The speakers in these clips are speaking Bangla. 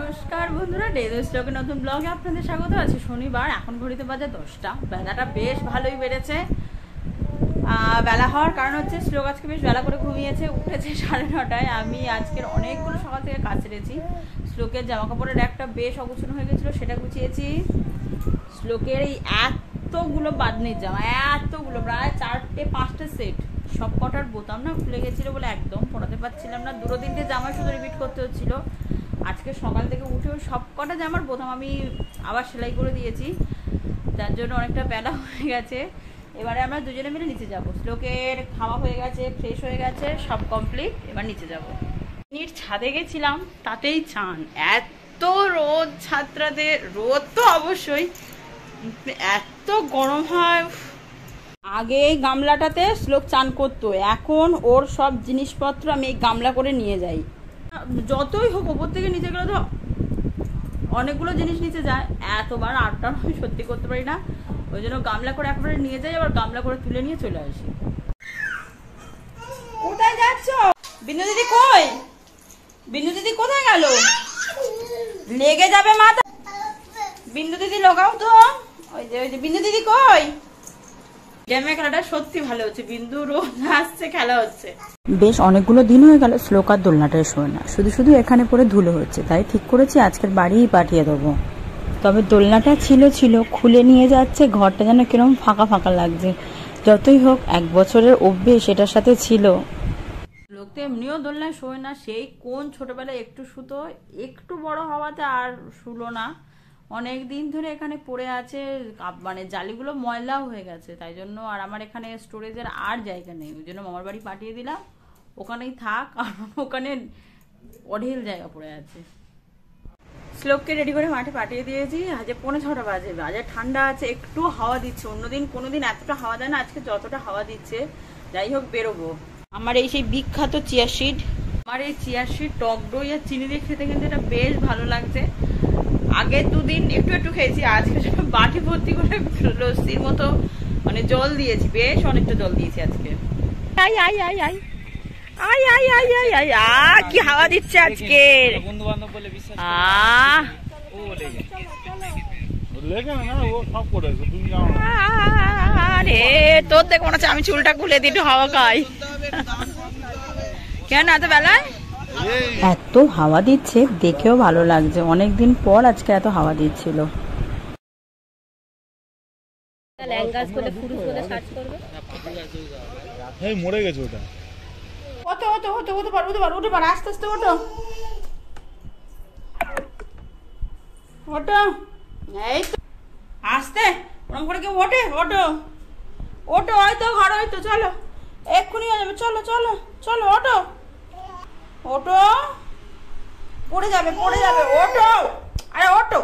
নমস্কার বন্ধুরা, ডেইলি স্টকে নতুন ব্লগে আপনাদের স্বাগত আছে। শনিবার, এখন ঘড়িতে বাজে 10টা। বেলাটা বেশ ভালোই বেড়েছে। বেলা হওয়ার কারণ হচ্ছে শ্লোক আজকে বেশ বেলা করে ঘুমিয়েছে, উঠেছে 9:30টায়। আমি আজকের অনেকগুলো সকাল থেকে কাজ ছেড়েছি। শ্লোকের জামা কাপড়ের একটা বেশ অগুছানো হয়ে গেছিলো, সেটা গুছিয়েছি। শ্লোকের এই এতগুলো বাদনির জামা, এতগুলো প্রায় 4-5টা সেট, সব কটার বোতাম না খুলে গেছিলো বলে একদম পরাতে পারছিলাম না। 2-3টে জামা শুধু রিপিট করতে হচ্ছিলো। আজকে সকাল থেকে উঠেও সব কটা জামার বোতাম আমি আবার সেলাই করে দিয়েছি, যার জন্য অনেকটা বেলা হয়ে গেছে। এবারে আমরা দুজনে মিলে নিচে যাব। শ্লোকের খাওয়া হয়ে গেছে, ফ্রেশ হয়ে গেছে, সব কমপ্লিট। এবার নিচে যাব। ছাদে গেছিলাম, তাতেই চান। এত রোদ ছাত্রাতে, রোদ তো অবশ্যই, এত গরম হয়। আগে এই গামলাটাতে শ্লোক চান করতো, এখন ওর সব জিনিসপত্র আমি এই গামলা করে নিয়ে যাই। যতই হোক ওপর থেকে নিচে গেলে তো অনেকগুলো জিনিস নিচে যায়, এতবার আটটা আমি সত্যি করতে পারি না। ওই জন্য গামলা করে একবারে নিয়ে যাই, আবার গামলা করে তুলে নিয়ে চলে আসি। কোথায় যাচ্ছ? বিন্দু দিদি কই? বিন্দু দিদি কোথায় গেল? লেগে যাবে মাথা। বিন্দু দিদি লাগাও তো। ওই যে বিন্দু দিদি কই? গেমে খেলাটা সত্যি ভালো হচ্ছে, বিন্দু রোজ আসছে, খেলা হচ্ছে। বেশ অনেকগুলো দিন হয়ে গেল শ্লোক আর দোলনাটায় শোয় না, শুধু শুধু এখানে পরে ধুলো হচ্ছে। তাই ঠিক করেছি আজকের বাড়িই পাঠিয়ে দেবো। তবে দোলনাটা ছিল খুলে নিয়ে যাচ্ছে, ঘরটা যেন কিরকম ফাঁকা ফাঁকা লাগছে। যতই হোক 1 বছরের অভ্যেস এটার সাথে ছিল। লোক তো এমনিও দোলনায় শোয় না, সেই কোন ছোটবেলায় একটু শুতো, একটু বড় হওয়াতে আর শুলো না। অনেক দিন ধরে এখানে পড়ে আছে, মানে জালিগুলো ময়লাও হয়ে গেছে। তাই জন্য আর আমার এখানে স্টোরেজের আর জায়গা নেই, ওই জন্য মামার বাড়ি পাঠিয়ে দিলাম। ওখানেই থাক, আর ওখানে অঢেল জায়গা পড়ে আছে। শ্লোককে রেডি করে মাঠে পাঠিয়ে দিয়েছি। আজকে 5:45 বাজে, বাজে ঠান্ডা আছে, একটু হাওয়া দিচ্ছে। অন্যদিন কোনোদিন এতটা হাওয়া দেয় না, আজকে যতটা হাওয়া দিচ্ছে। যাই হোক, বেরোবো। আমার এই সেই বিখ্যাত চিয়া সিড, আমার এই চিয়া সিড টক দই আর চিনি দিয়ে খেতে কিন্তু এটা বেশ ভালো লাগছে। আগের 2 দিন একটু একটু খেয়েছি, আজকে বাটি ভর্তি করে লস্যির মতো মানে জল দিয়েছি, বেশ অনেকটা জল দিয়েছি আজকে। আই আই আই আই আই আই আই আই আই কি হাওয়া দিচ্ছে আজকে। বন্ধু বান্ধব বলে বিশ্বাস ও বলে লেগে না, ও সব করেছে, তুমি যাও না। আরে তোর দেখো মনে হচ্ছে আমি চুলটা খুলে দিই, একটু হাওয়া খাই। কেন এত বেলায়? এত হাওয়া দিচ্ছে, দেখেও ভালো লাগছে। অনেকদিন পর আজকে এত হাওয়া দিচ্ছিল। মরে গেছে ওটা। উঠে পার, আস্তে আস্তে ওঠো। ওঠো, এই তো আস্তে, ওরকম করে কেউ ওঠে? ওঠো ওঠো, হয়তো ঘর, হয়তো চলো, এক্ষুনি হয়ে যাবে। চলো চলো চলো, ওঠো ওঠো, পড়ে যাবে পড়ে যাবে, ওঠো, আরে ওঠো।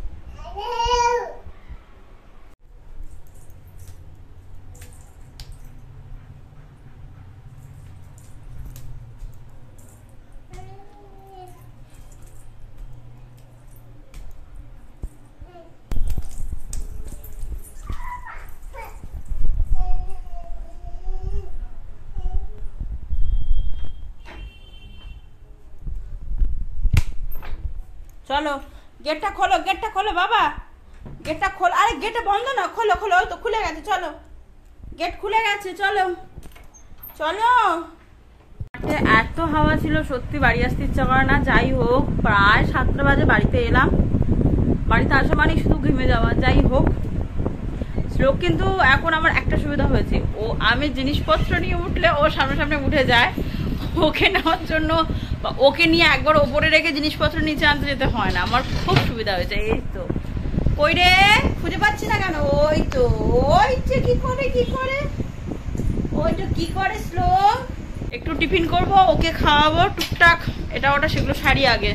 চলো, গেটটা খোলো, গেটটা খোলো বাবা, গেটটা খোলো। আরে গেটটা বন্ধ না, খোলো খোলো, ওই তো খুলে গেছে। চলো, গেট খুলে গেছে, চলো চলো। এত হাওয়া ছিল, সত্যি বাড়ি আসতে ইচ্ছা করে না। যাই হোক, প্রায় 7টা বাজে বাড়িতে এলাম। বাড়িতে আসা মানে শুধু ঘুমে যাওয়া। যাই হোক, শ্লোক কিন্তু এখন আমার একটা সুবিধা হয়েছে, ও আমি জিনিসপত্র নিয়ে উঠলে ও সামনে সামনে উঠে যায়। ওকে নেওয়ার জন্য বা ওকে নিয়ে একবার ওপরে রেখে জিনিসপত্র নিচে আনতে যেতে হয় না, আমার খুব সুবিধা হয়েছে। এই তো কই রে, খুঁজে পাচ্ছি না কেন? ওই তো, ওই যে কি করে ওইটা কি করে শ্লোক। একটু টিফিন করব, ওকে খাওয়াবো, টুকটাক এটা ওটা সেগুলো সারি আগে।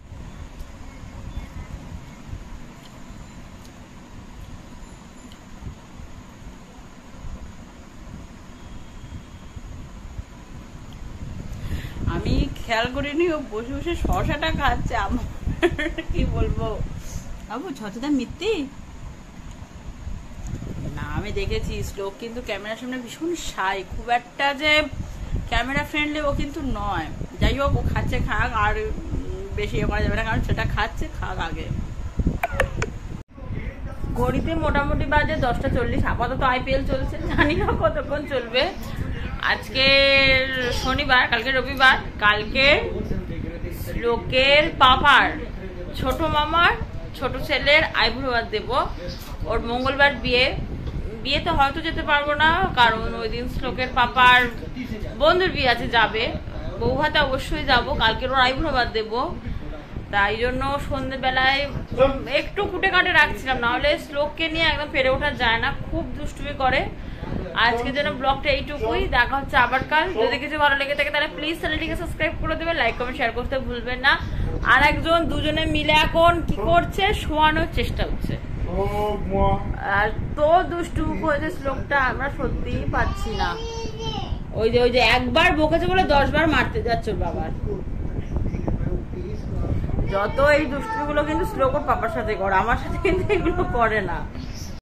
আমি খেয়াল করিনি ও বসে বসে শশাটা খাচ্ছে। আমার কি বলবো, বাবু ছচদা মিথ্যি না। আমি দেখেছি শ্লোক কিন্তু ক্যামেরার সামনে ভীষণ শাই, খুব একটা যে ক্যামেরা ফ্রেন্ডলি ও কিন্তু নয়। যাই হোক, ও খাচ্ছে খাক। আর বেশি করা যাবে না, কারণ সেটা খাচ্ছে, খাক আগে। ঘড়িতে মোটামুটি বাজে 10টা 40। আপাতত IPL চলছে, জানি না কতক্ষণ চলবে। আজকে শনিবার, কালকে রবিবার। কালকে লোকের পাপার ছোট মামার ছোট ছেলের আইবুড়ো দেব। ওর মঙ্গলবার বিয়েতে হয়তো যেতে পারবো না, কারণ ওই দিন শ্লোকের পাপার বন্ধুর বিয়ে আছে, যাবে। বউ ভাতে অবশ্যই যাবো। কালকের ওর আইবুড়ো দেবো, তাই জন্য সন্ধ্যেবেলায় একটু কুটে কাটে রাখছিলাম, নাহলে শ্লোককে নিয়ে একদম পেরে ওঠা যায় না, খুব দুষ্টুমি করে। আজকের জন্য ব্লগটা এইটুকুই, দেখা হচ্ছে আবার কাল। যদি কিছু ভালো লেগে থাকে তাহলে প্লিজ চ্যানেলটিকে সাবস্ক্রাইব করে দেবে, লাইক কমেন্ট শেয়ার করতে ভুলবেন না। আর একজন দুজনে মিলে এখন কি করছে, শোয়ানোর চেষ্টা হচ্ছে। আর তো দুষ্টু হয়েছে শ্লোকটা, আমরা সত্যিই পাচ্ছি না। ওই যে একবার বকেছে বলে 10 বার মারতে যাচ্ছে ওর বাবার। যত এই দুষ্টুমিগুলো কিন্তু শ্লোক ওর পাপার সাথে করে, আমার সাথে কিন্তু এগুলো করে না।